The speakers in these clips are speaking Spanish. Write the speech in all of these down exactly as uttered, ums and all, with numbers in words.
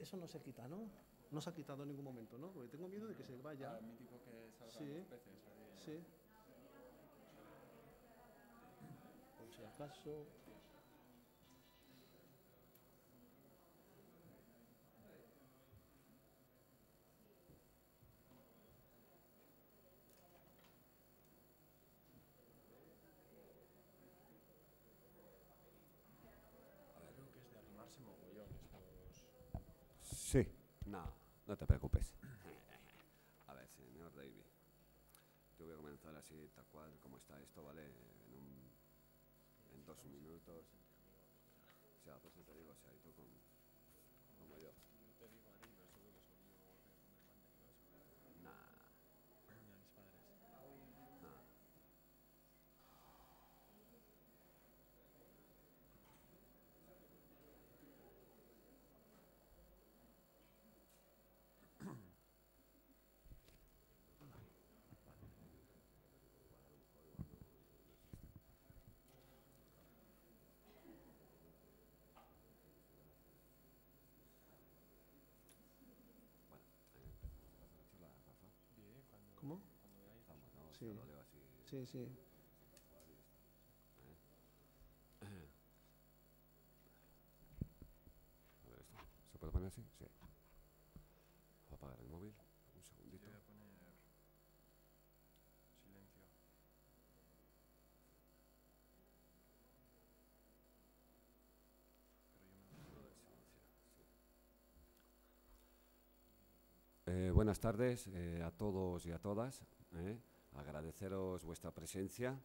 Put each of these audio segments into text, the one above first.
eso no se quita, ¿no? No se ha quitado en ningún momento, ¿no? Porque tengo miedo de que se vaya. Ah, mítico que salgan Sí. los peces ahí. Sí. Por si acaso. A ver, creo que es de arrimarse mogollón estos... Sí, no, no te preocupes. A ver, señor David, yo voy a comenzar así, tal cual, como está esto, ¿vale? En, un, en dos minutos. O sea, pues te digo, o sea, y tú con, como yo. Yo te digo a ti, pero seguro que soy yo golpe como el mantenidoso. Nah, Ni a mis padres. nah. Bien, cuando, ¿Cómo? cuando veáis. Vamos, no, Sí. yo lo leo así. Sí, sí. A ver, esto, ¿se puede poner así? Sí. Voy a apagar el móvil, un Yo segundito. voy a poner silencio. Pero yo me lo Todo el silencio, sí. Eh, buenas tardes eh, a todos y a todas. eh. Agradeceros vuestra presencia.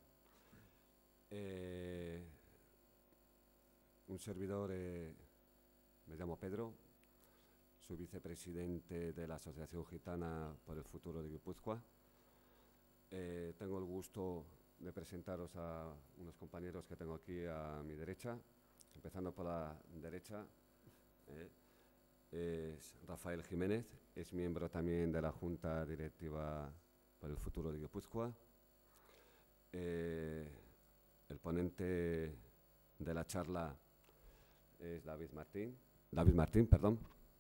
Eh, un servidor, eh, me llamo Pedro, soy vicepresidente de la Asociación Gitana por el Futuro de Guipúzcoa. Eh, tengo el gusto de presentaros a unos compañeros que tengo aquí a mi derecha, empezando por la derecha. Eh, es Rafael Jiménez, es miembro también de la Junta Directiva por el Futuro de Guipúzcoa. Eh, el ponente de la charla es David Martín, David Martín, perdón,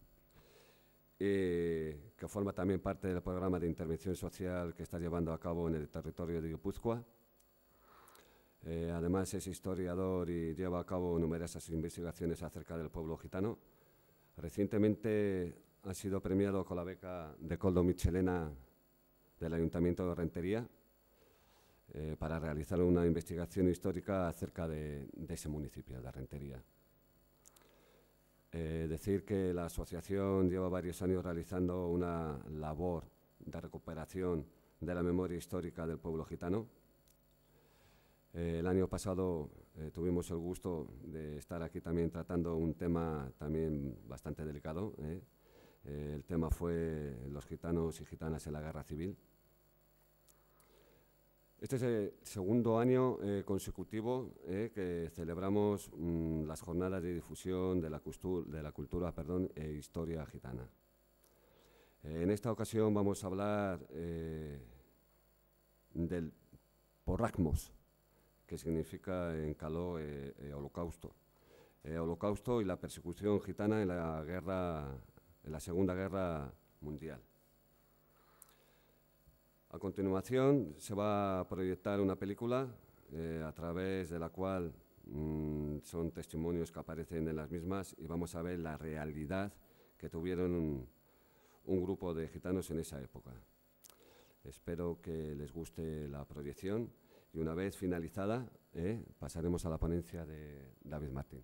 eh, que forma también parte del programa de intervención social que está llevando a cabo en el territorio de Guipúzcoa. Eh, además es historiador y lleva a cabo numerosas investigaciones acerca del pueblo gitano. Recientemente ha sido premiado con la beca de Koldo Mitxelena del Ayuntamiento de Rentería eh, para realizar una investigación histórica acerca de, de ese municipio, de Rentería. Eh, decir que la asociación lleva varios años realizando una labor de recuperación de la memoria histórica del pueblo gitano. Eh, el año pasado eh, tuvimos el gusto de estar aquí también tratando un tema también bastante delicado. ¿eh? Eh, el tema fue los gitanos y gitanas en la guerra civil. Este es el segundo año eh, consecutivo eh, que celebramos mmm, las jornadas de difusión de la, cultura, de la cultura perdón, e historia gitana. Eh, en esta ocasión vamos a hablar eh, del porracmos, que significa en caló eh, eh, holocausto. Eh, holocausto y la persecución gitana en la, guerra, en la Segunda Guerra Mundial. A continuación se va a proyectar una película eh, a través de la cual mmm, son testimonios que aparecen en las mismas y vamos a ver la realidad que tuvieron un, un grupo de gitanos en esa época. Espero que les guste la proyección y una vez finalizada eh, pasaremos a la ponencia de David Martín.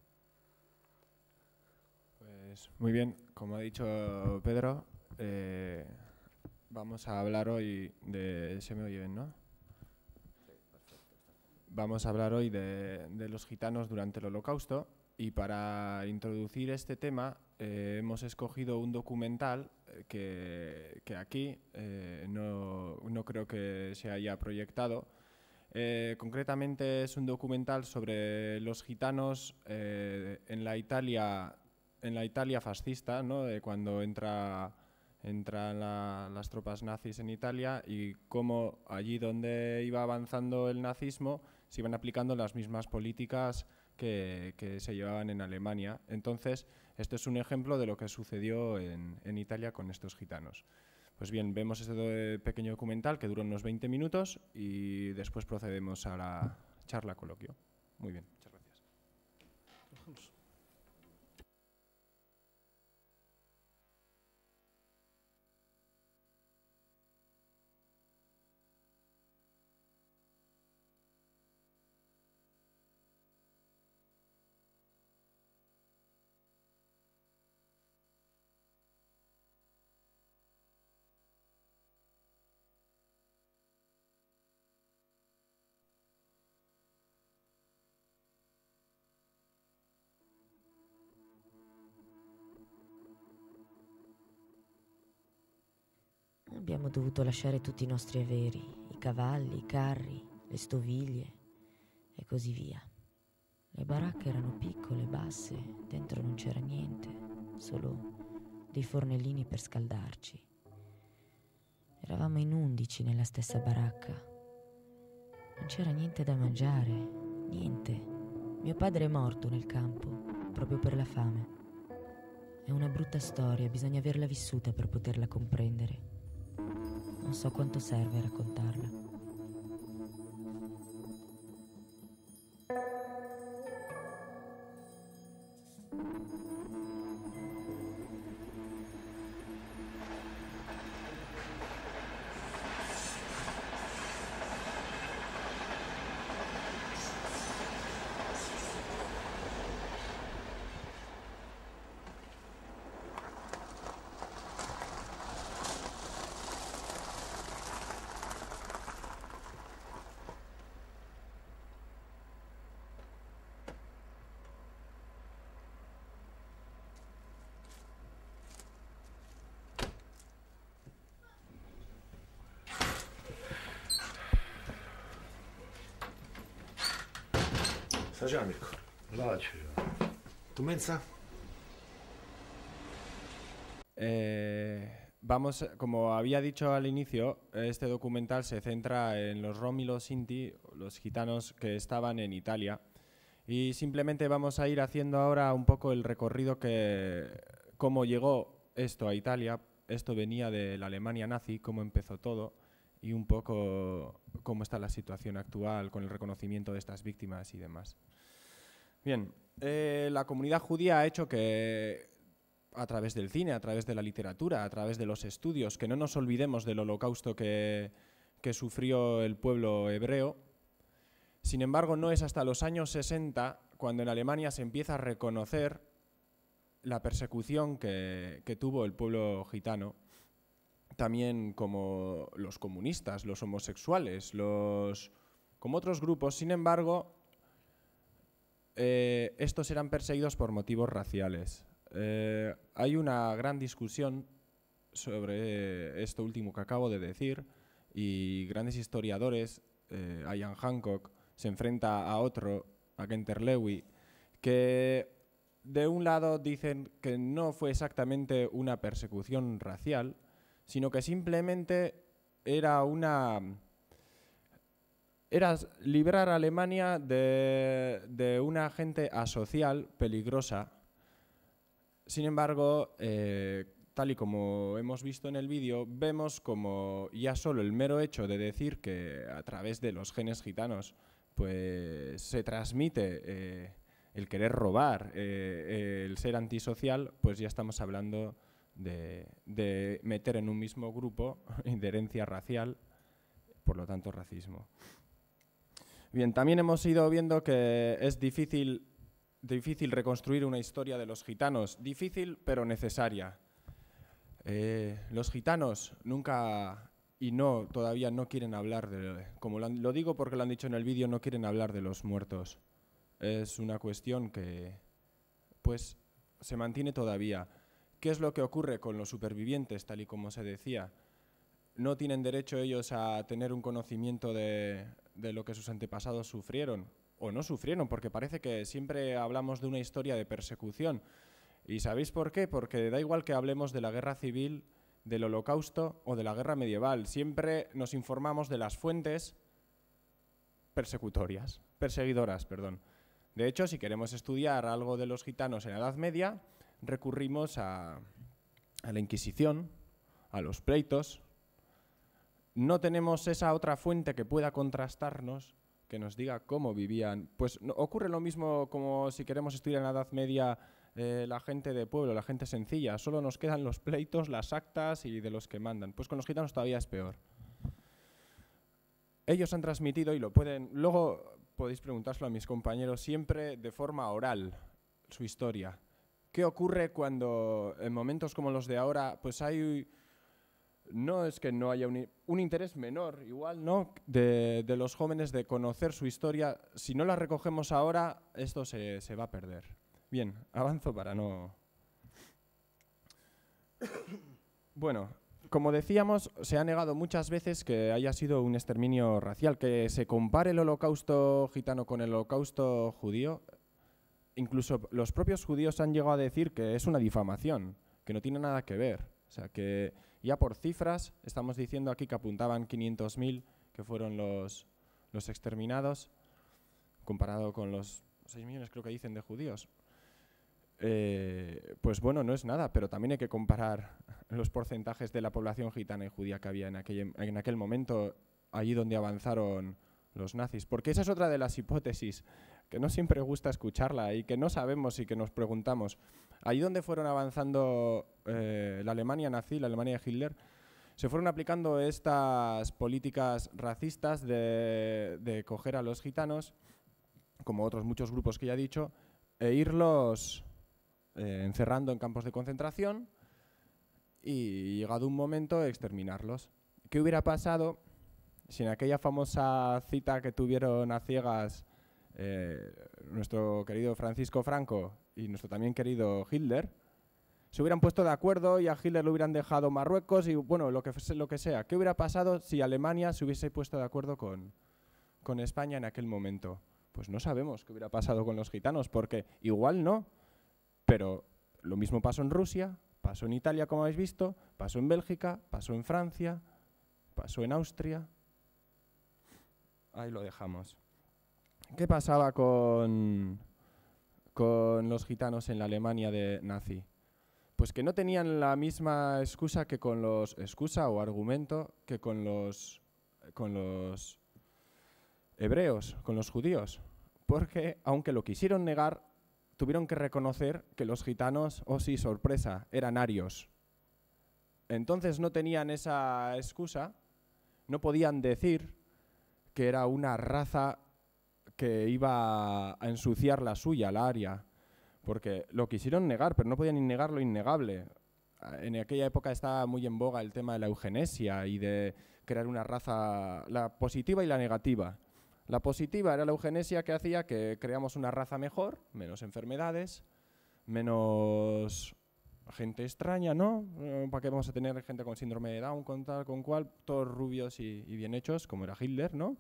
Pues muy bien, como ha dicho Pedro, eh, vamos a hablar hoy de... ¿Se me oye bien, no? Sí, perfecto. Vamos a hablar hoy de, de los gitanos durante el Holocausto y para introducir este tema eh, hemos escogido un documental que, que aquí eh, no, no creo que se haya proyectado. Eh, concretamente es un documental sobre los gitanos eh, en la Italia, en la Italia fascista, ¿no? De cuando entra... entran la, las tropas nazis en Italia y cómo allí donde iba avanzando el nazismo se iban aplicando las mismas políticas que, que se llevaban en Alemania. Entonces, esto es un ejemplo de lo que sucedió en, en Italia con estos gitanos. Pues bien, vemos este pequeño documental que dura unos veinte minutos y después procedemos a la charla coloquio. Muy bien, muchas gracias. Abbiamo dovuto lasciare tutti i nostri averi, i cavalli, i carri, le stoviglie e così via. Le baracche erano piccole, basse, dentro non c'era niente, solo dei fornellini per scaldarci. Eravamo in undici nella stessa baracca. Non c'era niente da mangiare, niente. Mio padre è morto nel campo, proprio per la fame. È una brutta storia, bisogna averla vissuta per poterla comprendere. Non so quanto serve raccontarla. Saciamico, lavaci. ¿Tu mensa? Eh, vamos, como había dicho al inicio, este documental se centra en los Rom y los Sinti, los gitanos que estaban en Italia, y simplemente vamos a ir haciendo ahora un poco el recorrido que, cómo llegó esto a Italia. Esto venía de la Alemania nazi, cómo empezó todo, y un poco cómo está la situación actual con el reconocimiento de estas víctimas y demás. Bien, eh, la comunidad judía ha hecho que, a través del cine, a través de la literatura, a través de los estudios, que no nos olvidemos del holocausto que, que sufrió el pueblo hebreo. Sin embargo, no es hasta los años sesenta cuando en Alemania se empieza a reconocer la persecución que, que tuvo el pueblo gitano, también como los comunistas, los homosexuales, los, como otros grupos. Sin embargo, eh, estos eran perseguidos por motivos raciales. Eh, hay una gran discusión sobre esto último que acabo de decir y grandes historiadores, eh, Ian Hancock se enfrenta a otro, a Gunther Lewy, que de un lado dicen que no fue exactamente una persecución racial, sino que simplemente era una era librar a Alemania de, de una gente asocial peligrosa. Sin embargo, eh, tal y como hemos visto en el vídeo, vemos como ya solo el mero hecho de decir que a través de los genes gitanos pues, se transmite eh, el querer robar, eh, el ser antisocial, pues ya estamos hablando de, de meter en un mismo grupo de herencia racial, por lo tanto racismo. Bien, también hemos ido viendo que es difícil, difícil reconstruir una historia de los gitanos, difícil pero necesaria. Eh, los gitanos nunca y no, todavía no quieren hablar de, como lo, han, lo digo porque lo han dicho en el vídeo, no quieren hablar de los muertos. Es una cuestión que, pues, se mantiene todavía. ¿Qué es lo que ocurre con los supervivientes, tal y como se decía? No tienen derecho ellos a tener un conocimiento de, de lo que sus antepasados sufrieron, o no sufrieron, porque parece que siempre hablamos de una historia de persecución. ¿Y sabéis por qué? Porque da igual que hablemos de la guerra civil, del holocausto o de la guerra medieval. Siempre nos informamos de las fuentes persecutorias, perseguidoras, perdón. De hecho, si queremos estudiar algo de los gitanos en la Edad Media, recurrimos a, a la Inquisición, a los pleitos. No tenemos esa otra fuente que pueda contrastarnos, que nos diga cómo vivían. Pues no, ocurre lo mismo como si queremos estudiar en la Edad Media eh, la gente de pueblo, la gente sencilla. Solo nos quedan los pleitos, las actas y de los que mandan. Pues con los gitanos todavía es peor. Ellos han transmitido y lo pueden... Luego podéis preguntárselo a mis compañeros siempre de forma oral, su historia. ¿Qué ocurre cuando en momentos como los de ahora pues hay... No es que no haya un, un interés menor, igual, ¿no?, de, de los jóvenes de conocer su historia. Si no la recogemos ahora, esto se, se va a perder. Bien, avanzo para no... Bueno, como decíamos, se ha negado muchas veces que haya sido un exterminio racial, que se compare el holocausto gitano con el holocausto judío. Incluso los propios judíos han llegado a decir que es una difamación, que no tiene nada que ver. O sea, que ya por cifras, estamos diciendo aquí que apuntaban quinientos mil, que fueron los, los exterminados, comparado con los seis millones, creo que dicen, de judíos. Eh, pues bueno, no es nada, pero también hay que comparar los porcentajes de la población gitana y judía que había en aquel, en aquel momento, allí donde avanzaron los nazis. Porque esa es otra de las hipótesis, que no siempre gusta escucharla y que no sabemos y que nos preguntamos. Allí donde fueron avanzando eh, la Alemania nazi, la Alemania de Hitler, se fueron aplicando estas políticas racistas de, de coger a los gitanos, como otros muchos grupos que ya he dicho, e irlos eh, encerrando en campos de concentración y, llegado un momento, exterminarlos. ¿Qué hubiera pasado si en aquella famosa cita que tuvieron a ciegas eh, nuestro querido Francisco Franco y nuestro también querido Hitler, se hubieran puesto de acuerdo y a Hitler lo hubieran dejado Marruecos y bueno, lo que, lo que sea? ¿Qué hubiera pasado si Alemania se hubiese puesto de acuerdo con, con España en aquel momento? Pues no sabemos qué hubiera pasado con los gitanos, porque igual no, pero lo mismo pasó en Rusia, pasó en Italia, como habéis visto, pasó en Bélgica, pasó en Francia, pasó en Austria. Ahí lo dejamos. ¿Qué pasaba con, con los gitanos en la Alemania de nazi? Pues que no tenían la misma excusa que con los excusa o argumento que con los con los hebreos, con los judíos, porque aunque lo quisieron negar, tuvieron que reconocer que los gitanos, oh sí, sorpresa, eran arios. Entonces no tenían esa excusa, no podían decir que era una raza que iba a ensuciar la suya, la aria, porque lo quisieron negar, pero no podían ni negar lo innegable. En aquella época estaba muy en boga el tema de la eugenesia y de crear una raza, la positiva y la negativa. La positiva era la eugenesia, que hacía que creamos una raza mejor, menos enfermedades, menos gente extraña, ¿no? ¿Para qué vamos a tener gente con síndrome de Down, con tal, con cual? Todos rubios y, y bien hechos, como era Hitler, ¿no?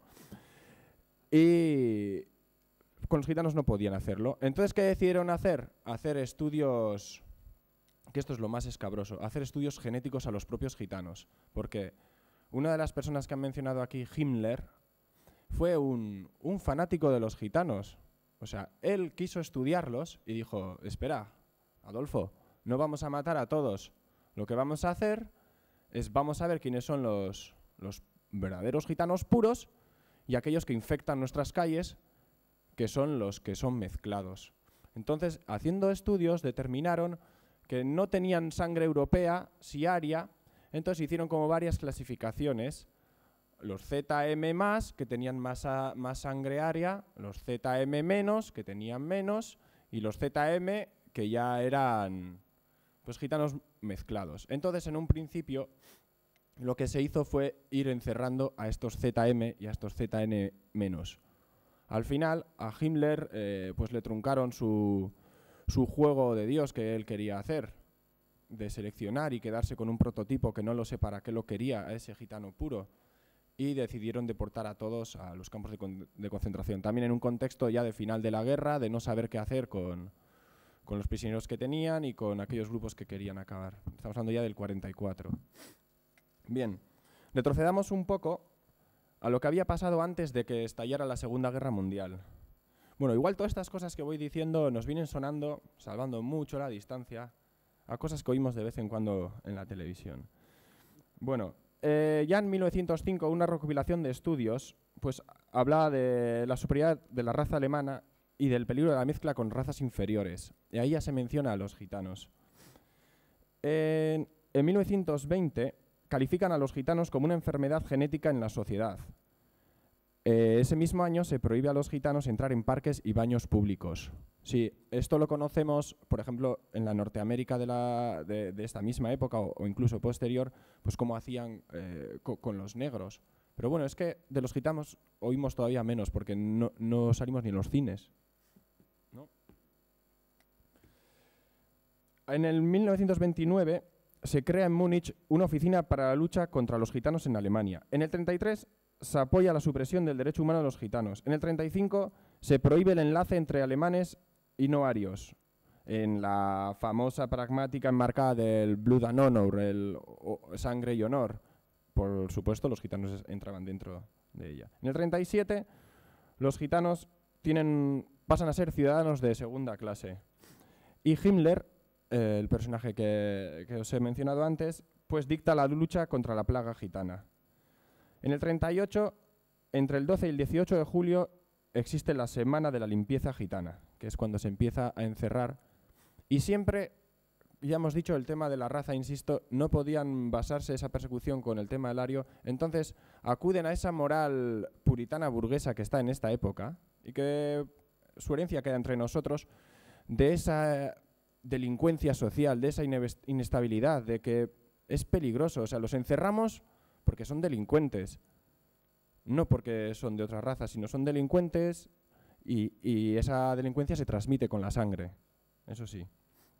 Y con los gitanos no podían hacerlo. Entonces, ¿qué decidieron hacer? Hacer estudios, que esto es lo más escabroso, hacer estudios genéticos a los propios gitanos. Porque una de las personas que han mencionado aquí, Himmler, fue un, un fanático de los gitanos. O sea, él quiso estudiarlos y dijo, espera, Adolfo, no vamos a matar a todos. Lo que vamos a hacer es, vamos a ver quiénes son los, los verdaderos gitanos puros y aquellos que infectan nuestras calles, que son los que son mezclados. Entonces, haciendo estudios, determinaron que no tenían sangre europea, sí aria, entonces hicieron como varias clasificaciones. Los Z M más, que tenían más, a, más sangre aria, los Z M menos, que tenían menos, y los Z M, que ya eran pues gitanos mezclados. Entonces, en un principio, lo que se hizo fue ir encerrando a estos Z M y a estos Z N menos. Al final, a Himmler eh, pues le truncaron su, su juego de Dios que él quería hacer, de seleccionar y quedarse con un prototipo que no lo sé para qué lo quería, a ese gitano puro, y decidieron deportar a todos a los campos de, con, de concentración. También en un contexto ya de final de la guerra, de no saber qué hacer con, con los prisioneros que tenían y con aquellos grupos que querían acabar. Estamos hablando ya del cuarenta y cuatro. Bien, retrocedamos un poco a lo que había pasado antes de que estallara la Segunda Guerra Mundial. Bueno, igual todas estas cosas que voy diciendo nos vienen sonando, salvando mucho la distancia, a cosas que oímos de vez en cuando en la televisión. Bueno, eh, ya en mil novecientos cinco una recopilación de estudios pues, hablaba de la superioridad de la raza alemana y del peligro de la mezcla con razas inferiores. Y ahí ya se menciona a los gitanos. En, en mil novecientos veinte califican a los gitanos como una enfermedad genética en la sociedad. Eh, ese mismo año se prohíbe a los gitanos entrar en parques y baños públicos. Sí, esto lo conocemos, por ejemplo, en la Norteamérica de, la, de, de esta misma época o, o incluso posterior, pues como hacían eh, co con los negros. Pero bueno, es que de los gitanos oímos todavía menos porque no, no salimos ni en los cines, ¿no? En el mil novecientos veintinueve se crea en Múnich una oficina para la lucha contra los gitanos en Alemania. En el treinta y tres se apoya la supresión del derecho humano de los gitanos. En el treinta y cinco se prohíbe el enlace entre alemanes y no arios, en la famosa pragmática enmarcada del Blood and Honor, el o, sangre y honor. Por supuesto, los gitanos entraban dentro de ella. En el treinta y siete, los gitanos tienen, pasan a ser ciudadanos de segunda clase. Y Himmler, eh, el personaje que, que os he mencionado antes, pues dicta la lucha contra la plaga gitana. En el treinta y ocho, entre el doce y el dieciocho de julio, existe la Semana de la Limpieza Gitana, que es cuando se empieza a encerrar. Y siempre, ya hemos dicho, el tema de la raza, insisto, no podían basarse esa persecución con el tema del ario, entonces acuden a esa moral puritana burguesa que está en esta época y que su herencia queda entre nosotros, de esa delincuencia social, de esa inestabilidad, de que es peligroso. O sea, los encerramos porque son delincuentes, no porque son de otra raza, sino son delincuentes y, y esa delincuencia se transmite con la sangre, eso sí.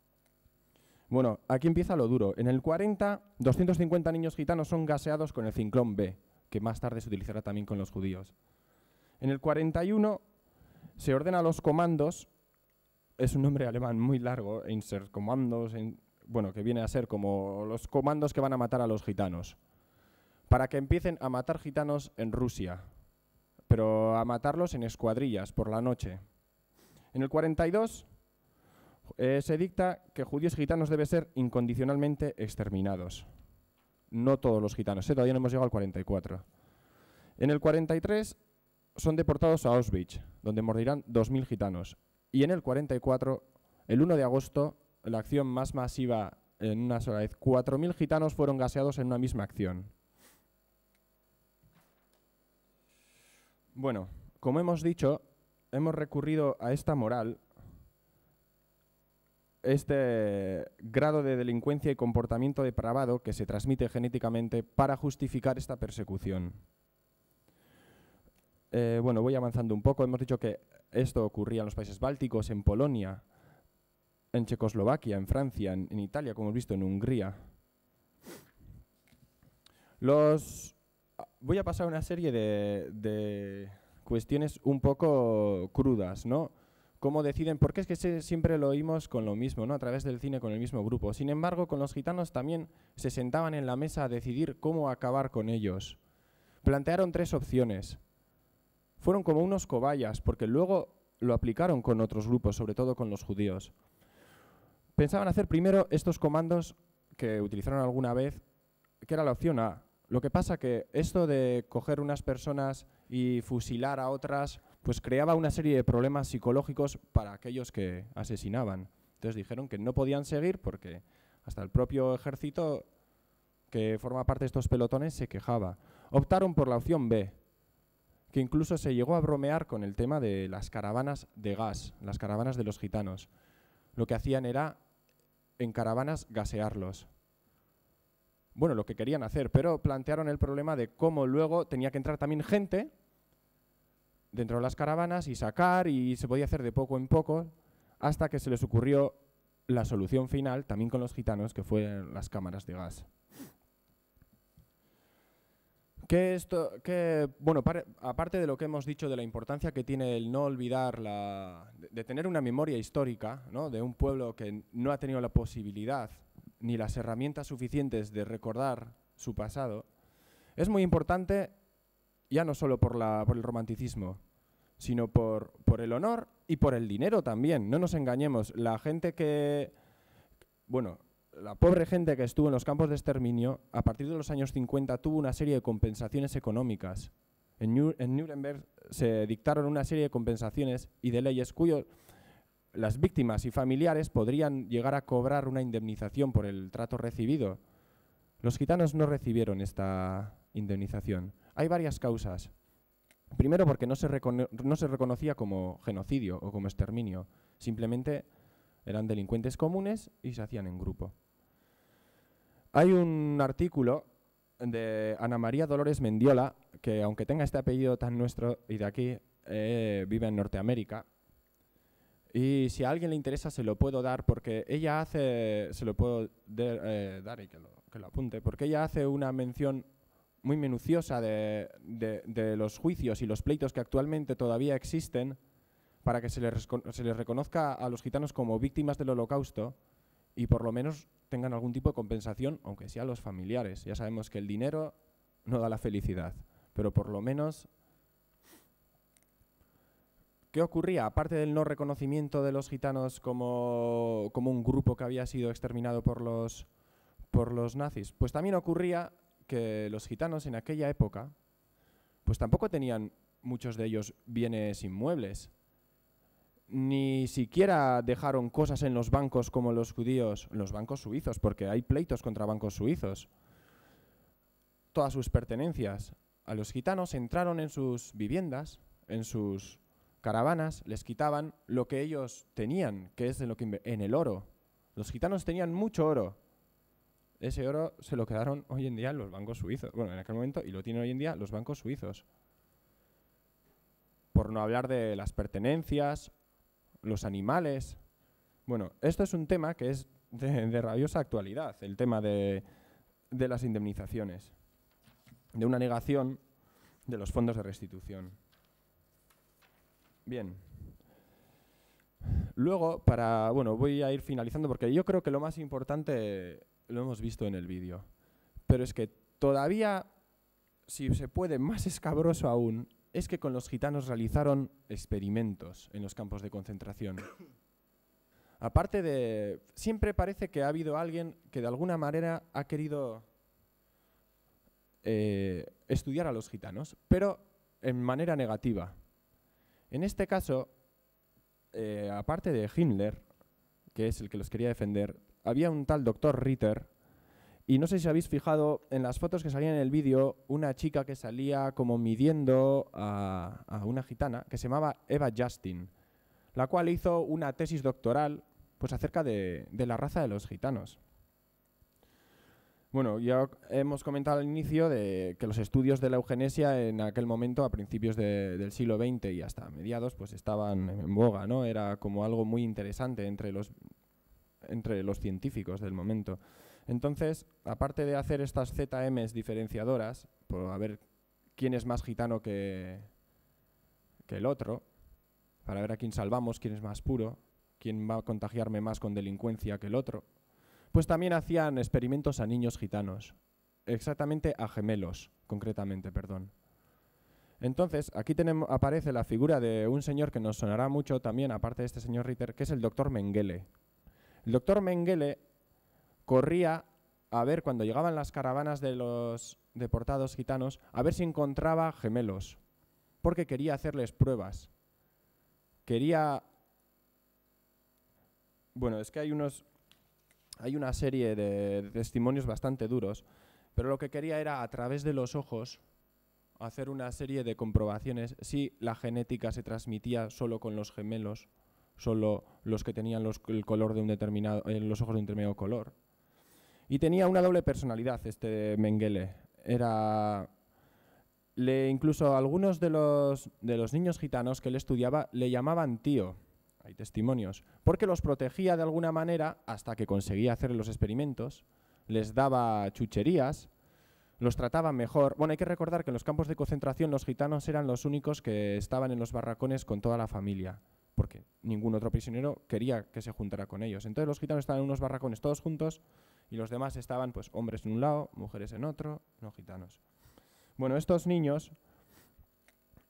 Bueno, aquí empieza lo duro. En el cuarenta, doscientos cincuenta niños gitanos son gaseados con el Zyklon B, que más tarde se utilizará también con los judíos. En el cuarenta y uno se ordena a los comandos, es un nombre alemán muy largo, Einsatzkommandos, bueno, que viene a ser como los comandos que van a matar a los gitanos, para que empiecen a matar gitanos en Rusia, pero a matarlos en escuadrillas por la noche. En el cuarenta y dos eh, se dicta que judíos y gitanos deben ser incondicionalmente exterminados. No todos los gitanos, ¿eh? Todavía no hemos llegado al cuarenta y cuatro. En el cuarenta y tres son deportados a Auschwitz, donde morirán dos mil gitanos. Y en el cuarenta y cuatro, el uno de agosto, la acción más masiva en una sola vez, cuatro mil gitanos fueron gaseados en una misma acción. Bueno, como hemos dicho, hemos recurrido a esta moral, este grado de delincuencia y comportamiento depravado que se transmite genéticamente para justificar esta persecución. Eh, bueno, voy avanzando un poco. Hemos dicho que esto ocurría en los países bálticos, en Polonia, en Checoslovaquia, en Francia, en, en Italia, como hemos visto, en Hungría. Los... Voy a pasar una serie de, de cuestiones un poco crudas, ¿no? Cómo deciden, porque es que se, siempre lo oímos con lo mismo, ¿no? A través del cine con el mismo grupo. Sin embargo, con los gitanos también se sentaban en la mesa a decidir cómo acabar con ellos. Plantearon tres opciones. Fueron como unos cobayas, porque luego lo aplicaron con otros grupos, sobre todo con los judíos. Pensaban hacer primero estos comandos que utilizaron alguna vez, que era la opción A. Lo que pasa que esto de coger unas personas y fusilar a otras, pues creaba una serie de problemas psicológicos para aquellos que asesinaban. Entonces dijeron que no podían seguir porque hasta el propio ejército que forma parte de estos pelotones se quejaba. Optaron por la opción B, que incluso se llegó a bromear con el tema de las caravanas de gas, las caravanas de los gitanos. Lo que hacían era, en caravanas, gasearlos. Bueno, lo que querían hacer, pero plantearon el problema de cómo luego tenía que entrar también gente dentro de las caravanas y sacar, y se podía hacer de poco en poco, hasta que se les ocurrió la solución final, también con los gitanos, que fueron las cámaras de gas. ¿Qué esto, qué, bueno, para, aparte de lo que hemos dicho de la importancia que tiene el no olvidar, la, de, de tener una memoria histórica, ¿no? De un pueblo que no ha tenido la posibilidad ni las herramientas suficientes de recordar su pasado, es muy importante, ya no solo por, la, por el romanticismo, sino por, por el honor y por el dinero también. No nos engañemos, la gente que, bueno, la pobre gente que estuvo en los campos de exterminio, a partir de los años cincuenta tuvo una serie de compensaciones económicas. En, Nür en Nuremberg se dictaron una serie de compensaciones y de leyes cuyo las víctimas y familiares podrían llegar a cobrar una indemnización por el trato recibido. Los gitanos no recibieron esta indemnización. Hay varias causas. Primero, porque no se, no se reconocía como genocidio o como exterminio. Simplemente eran delincuentes comunes y se hacían en grupo. Hay un artículo de Ana María Dolores Mendiola, que aunque tenga este apellido tan nuestro y de aquí, eh, vive en Norteamérica. Y si a alguien le interesa se lo puedo dar porque ella hace, se lo puedo de, eh, dar y que lo, que lo apunte, porque ella hace una mención muy minuciosa de, de, de los juicios y los pleitos que actualmente todavía existen para que se les, se les reconozca a los gitanos como víctimas del Holocausto y por lo menos tengan algún tipo de compensación, aunque sea a los familiares. Ya sabemos que el dinero no da la felicidad, pero por lo menos... ¿Qué ocurría? Aparte del no reconocimiento de los gitanos como, como un grupo que había sido exterminado por los, por los nazis, pues también ocurría que los gitanos en aquella época pues tampoco tenían muchos de ellos bienes inmuebles. Ni siquiera dejaron cosas en los bancos como los judíos, en los bancos suizos, porque hay pleitos contra bancos suizos. Todas sus pertenencias. A los gitanos entraron en sus viviendas, en sus caravanas, les quitaban lo que ellos tenían, que es en, lo que en el oro. Los gitanos tenían mucho oro. Ese oro se lo quedaron hoy en día los bancos suizos. Bueno, en aquel momento, y lo tienen hoy en día los bancos suizos. Por no hablar de las pertenencias, los animales. Bueno, esto es un tema que es de, de rabiosa actualidad, el tema de, de las indemnizaciones, de una negación de los fondos de restitución. Bien. Luego, para, bueno, voy a ir finalizando porque yo creo que lo más importante lo hemos visto en el vídeo. Pero es que todavía, si se puede, más escabroso aún, es que con los gitanos realizaron experimentos en los campos de concentración. Aparte de... Siempre parece que ha habido alguien que de alguna manera ha querido eh, estudiar a los gitanos, pero en manera negativa. En este caso, eh, aparte de Himmler, que es el que los quería defender, había un tal doctor Ritter, y no sé si habéis fijado en las fotos que salían en el vídeo, una chica que salía como midiendo a, a una gitana, que se llamaba Eva Justin, la cual hizo una tesis doctoral pues, acerca de, de la raza de los gitanos. Bueno, ya hemos comentado al inicio de que los estudios de la eugenesia en aquel momento, a principios de, del siglo veinte y hasta mediados, pues estaban en boga, ¿no? Era como algo muy interesante entre los, entre los científicos del momento. Entonces, aparte de hacer estas Z Ms diferenciadoras, por a ver quién es más gitano que, que el otro, para ver a quién salvamos, quién es más puro, quién va a contagiarme más con delincuencia que el otro, pues también hacían experimentos a niños gitanos, exactamente a gemelos, concretamente, perdón. Entonces, aquí tenemos, aparece la figura de un señor que nos sonará mucho también, aparte de este señor Ritter, que es el doctor Mengele. El doctor Mengele corría a ver, cuando llegaban las caravanas de los deportados gitanos, a ver si encontraba gemelos, porque quería hacerles pruebas. Quería... Bueno, es que hay unos... Hay una serie de, de testimonios bastante duros, pero lo que quería era, a través de los ojos, hacer una serie de comprobaciones si la genética se transmitía solo con los gemelos, solo los que tenían los, el color de un determinado, eh, los ojos de un determinado color. Y tenía una doble personalidad este Mengele. Era... Le, incluso algunos de los, de los niños gitanos que él estudiaba le llamaban tío. Hay testimonios, porque los protegía de alguna manera hasta que conseguía hacer los experimentos, les daba chucherías, los trataba mejor. Bueno, hay que recordar que en los campos de concentración los gitanos eran los únicos que estaban en los barracones con toda la familia, porque ningún otro prisionero quería que se juntara con ellos. Entonces los gitanos estaban en unos barracones todos juntos y los demás estaban, pues, hombres en un lado, mujeres en otro, no gitanos. Bueno, estos niños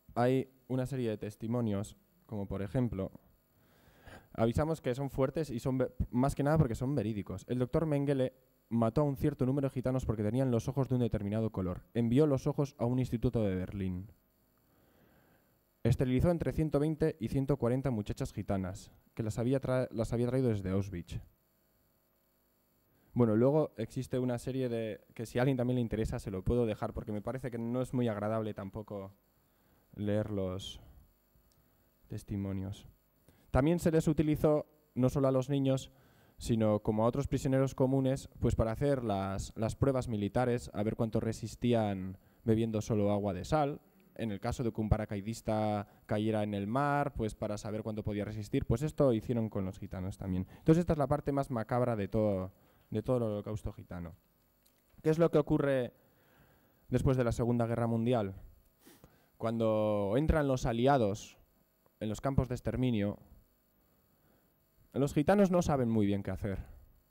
hay una serie de testimonios, como por ejemplo, avisamos que son fuertes y son más que nada porque son verídicos. El doctor Mengele mató a un cierto número de gitanos porque tenían los ojos de un determinado color. Envió los ojos a un instituto de Berlín. Esterilizó entre ciento veinte y ciento cuarenta muchachas gitanas, que las había, tra las había traído desde Auschwitz. Bueno, luego existe una serie de, que si a alguien también le interesa se lo puedo dejar, porque me parece que no es muy agradable tampoco leer los testimonios. También se les utilizó, no solo a los niños, sino como a otros prisioneros comunes, pues para hacer las, las pruebas militares, a ver cuánto resistían bebiendo solo agua de sal. En el caso de que un paracaidista cayera en el mar, pues para saber cuánto podía resistir. Pues esto hicieron con los gitanos también. Entonces esta es la parte más macabra de todo, de todo el holocausto gitano. ¿Qué es lo que ocurre después de la Segunda Guerra Mundial? Cuando entran los aliados en los campos de exterminio, los gitanos no saben muy bien qué hacer.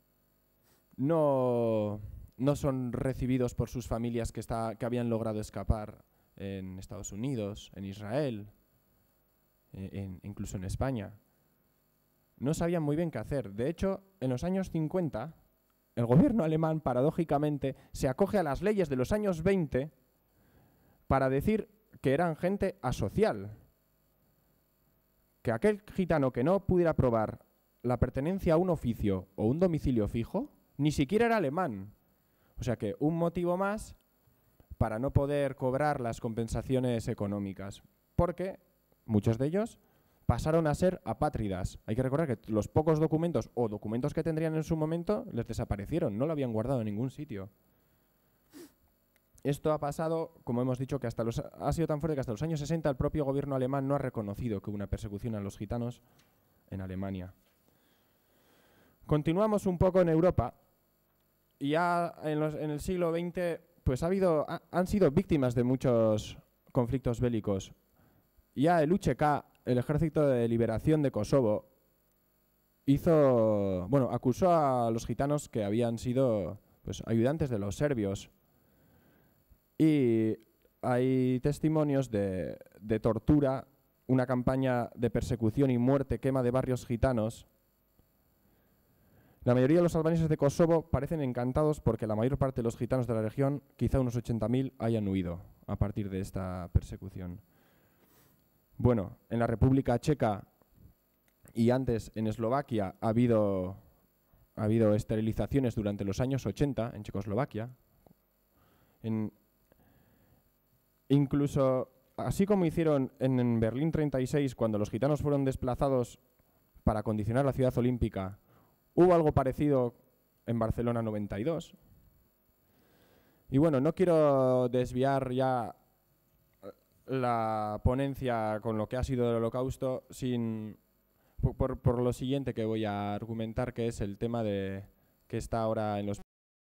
No, no son recibidos por sus familias que, está, que habían logrado escapar en Estados Unidos, en Israel, en, incluso en España. No sabían muy bien qué hacer. De hecho, en los años cincuenta, el gobierno alemán, paradójicamente, se acoge a las leyes de los años veinte para decir que eran gente asocial. Que aquel gitano que no pudiera probar la pertenencia a un oficio o un domicilio fijo, ni siquiera era alemán. O sea que un motivo más para no poder cobrar las compensaciones económicas, porque muchos de ellos pasaron a ser apátridas. Hay que recordar que los pocos documentos o documentos que tendrían en su momento les desaparecieron, no lo habían guardado en ningún sitio. Esto ha pasado, como hemos dicho, que hasta los, ha sido tan fuerte que hasta los años sesenta el propio gobierno alemán no ha reconocido que hubo una persecución a los gitanos en Alemania. Continuamos un poco en Europa y ya en, los, en el siglo veinte pues ha habido, ha, han sido víctimas de muchos conflictos bélicos. Ya el U C K, el Ejército de Liberación de Kosovo, hizo, bueno, acusó a los gitanos que habían sido pues, ayudantes de los serbios. Y hay testimonios de, de tortura, una campaña de persecución y muerte, quema de barrios gitanos. La mayoría de los albaneses de Kosovo parecen encantados porque la mayor parte de los gitanos de la región, quizá unos ochenta mil, hayan huido a partir de esta persecución. Bueno, en la República Checa y antes en Eslovaquia ha habido, ha habido esterilizaciones durante los años ochenta en Checoslovaquia. En, incluso, así como hicieron en, en Berlín treinta y seis, cuando los gitanos fueron desplazados para acondicionar la ciudad olímpica, hubo algo parecido en Barcelona noventa y dos. Y bueno, no quiero desviar ya la ponencia con lo que ha sido el Holocausto sin, por, por lo siguiente que voy a argumentar, que es el tema de que está ahora en los